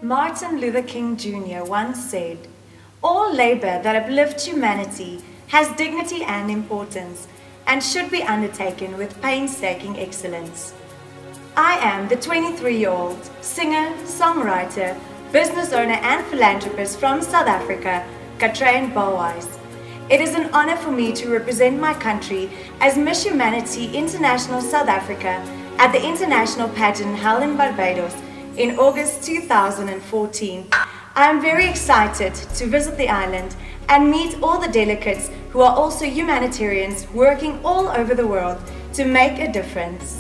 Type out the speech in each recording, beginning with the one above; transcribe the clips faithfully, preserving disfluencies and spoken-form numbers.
Martin Luther King Junior once said, "All labor that uplifts humanity has dignity and importance and should be undertaken with painstaking excellence." I am the twenty-three-year-old singer, songwriter, business owner and philanthropist from South Africa, Katrein Bouwhuis. It is an honor for me to represent my country as Miss Humanity International South Africa at the international pageant held in Barbados in August two thousand fourteen. I am very excited to visit the island and meet all the delegates who are also humanitarians working all over the world to make a difference.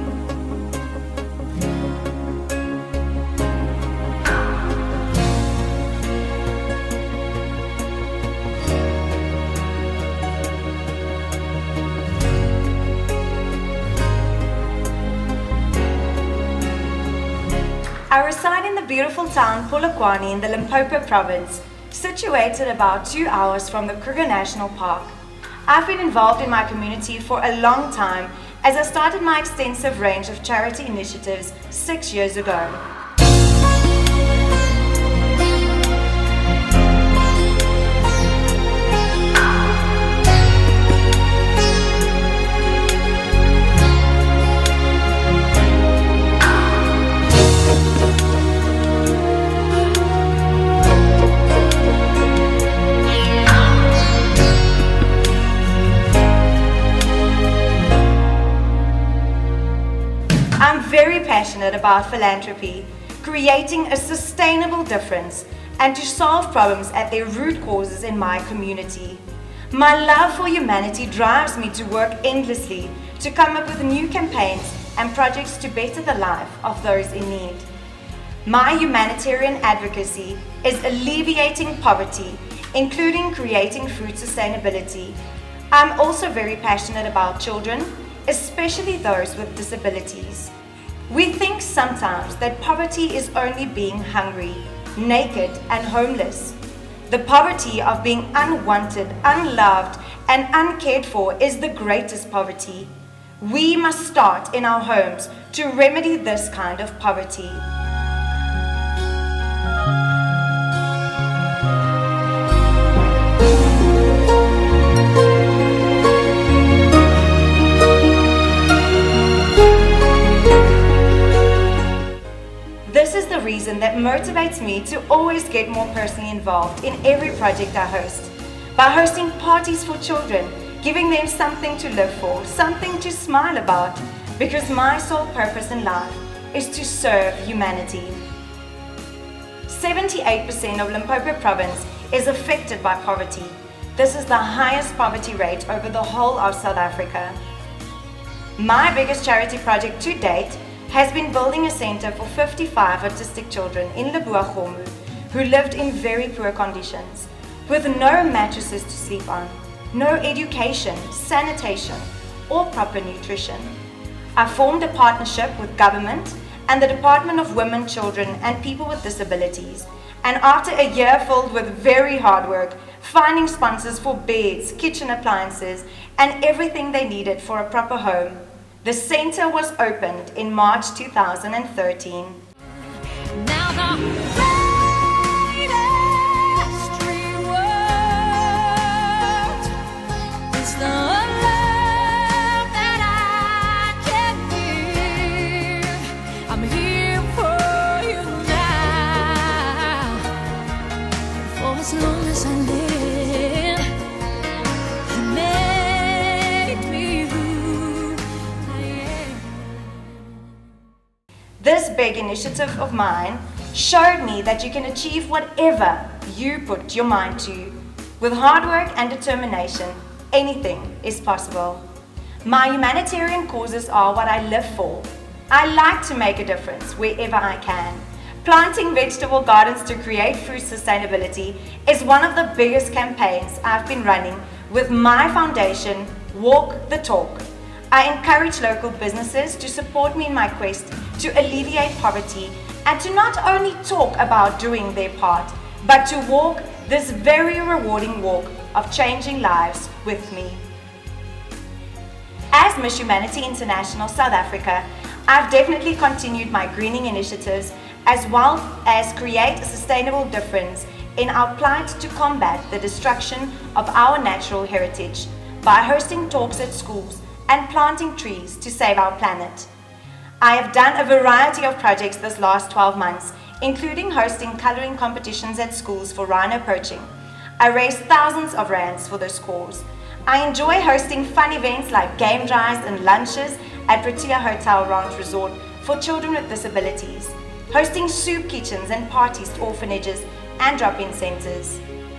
I reside in the beautiful town Polokwane in the Limpopo province, situated about two hours from the Kruger National Park. I've been involved in my community for a long time as I started my extensive range of charity initiatives six years ago. I'm very passionate about philanthropy, creating a sustainable difference, and to solve problems at their root causes in my community. My love for humanity drives me to work endlessly to come up with new campaigns and projects to better the life of those in need. My humanitarian advocacy is alleviating poverty, including creating food sustainability. I'm also very passionate about children, especially those with disabilities. We think sometimes that poverty is only being hungry, naked and homeless. The poverty of being unwanted, unloved and uncared for is the greatest poverty. We must start in our homes to remedy this kind of poverty. This is the reason that motivates me to always get more personally involved in every project I host. By hosting parties for children, giving them something to live for, something to smile about, because my sole purpose in life is to serve humanity. seventy-eight percent of Limpopo province is affected by poverty. This is the highest poverty rate over the whole of South Africa. My biggest charity project to date has been building a center for fifty-five autistic children in Leboagomo who lived in very poor conditions, with no mattresses to sleep on, no education, sanitation, or proper nutrition. I formed a partnership with government and the Department of Women, Children and People with Disabilities, and after a year filled with very hard work, finding sponsors for beds, kitchen appliances, and everything they needed for a proper home, the center was opened in March two thousand thirteen. Now the greatest reward is the love that I can give. I'm here for you now, for as long as I live. This big initiative of mine showed me that you can achieve whatever you put your mind to. With hard work and determination, anything is possible. My humanitarian causes are what I live for. I like to make a difference wherever I can. Planting vegetable gardens to create food sustainability is one of the biggest campaigns I've been running with my foundation, Walk the Talk. I encourage local businesses to support me in my quest to alleviate poverty and to not only talk about doing their part, but to walk this very rewarding walk of changing lives with me. As Miss Humanity International South Africa, I've definitely continued my greening initiatives as well as create a sustainable difference in our plight to combat the destruction of our natural heritage by hosting talks at schools and planting trees to save our planet. I have done a variety of projects this last twelve months, including hosting colouring competitions at schools for rhino poaching. I raised thousands of rands for this cause. I enjoy hosting fun events like game drives and lunches at Protea Hotel Ranch Resort for children with disabilities, hosting soup kitchens and parties to orphanages and drop-in centres.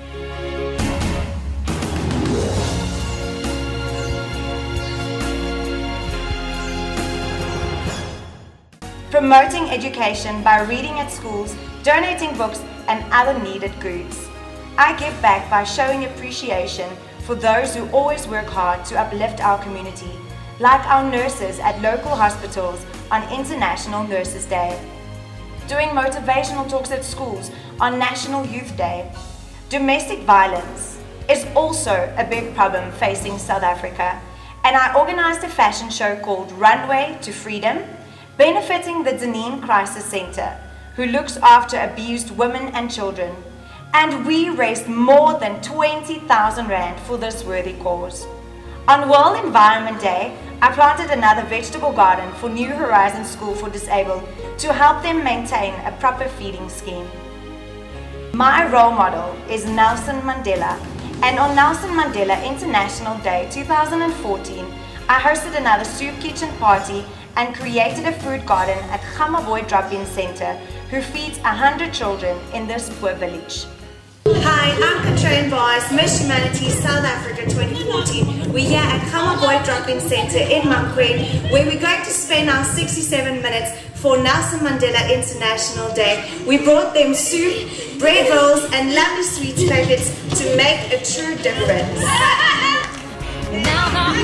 Promoting education by reading at schools, donating books and other needed goods. I give back by showing appreciation for those who always work hard to uplift our community, like our nurses at local hospitals on International Nurses Day. Doing motivational talks at schools on National Youth Day. Domestic violence is also a big problem facing South Africa, and I organized a fashion show called Runway to Freedom, benefiting the Deneen Crisis Center, who looks after abused women and children. And we raised more than twenty thousand rand for this worthy cause. On World Environment Day, I planted another vegetable garden for New Horizons School for Disabled to help them maintain a proper feeding scheme. My role model is Nelson Mandela, and on Nelson Mandela International Day two thousand fourteen, I hosted another soup kitchen party and created a food garden at Gamaboy Drop-In Center, who feeds one hundred children in this poor village. Hi, I'm Katrine Bars, Miss Humanity South Africa twenty fourteen. We're here at Gamaboy Drop-In Center in Mankweng, where we're going to spend our sixty-seven minutes for Nelson Mandela International Day. We brought them soup, bread rolls and lovely sweet packets to make a true difference. Now the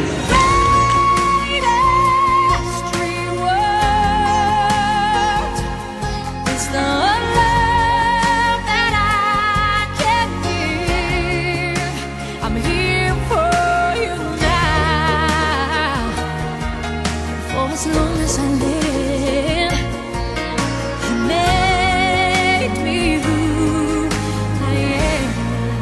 greatest reward is the love that I can give. I'm here for you now, for as long as I live. You made me who I am.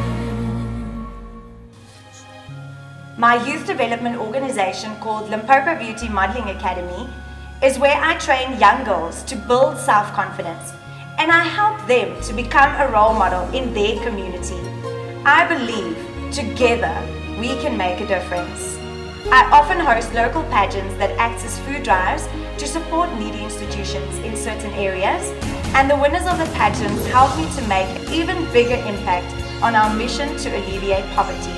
My youth development organization called Limpopo Beauty Modeling Academy is where I train young girls to build self-confidence, and I help them to become a role model in their community. I believe together we can make a difference. I often host local pageants that act as food drives to support needy institutions in certain areas, and the winners of the pageants help me to make an even bigger impact on our mission to alleviate poverty.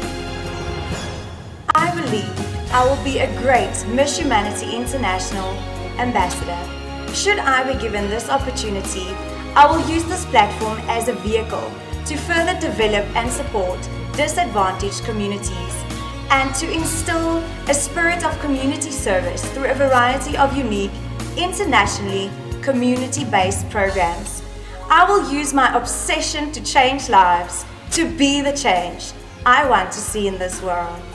I believe I will be a great Miss Humanity International ambassador. Should I be given this opportunity, I will use this platform as a vehicle to further develop and support disadvantaged communities and to instill a spirit of community service through a variety of unique, internationally community-based programs. I will use my obsession to change lives to be the change I want to see in this world.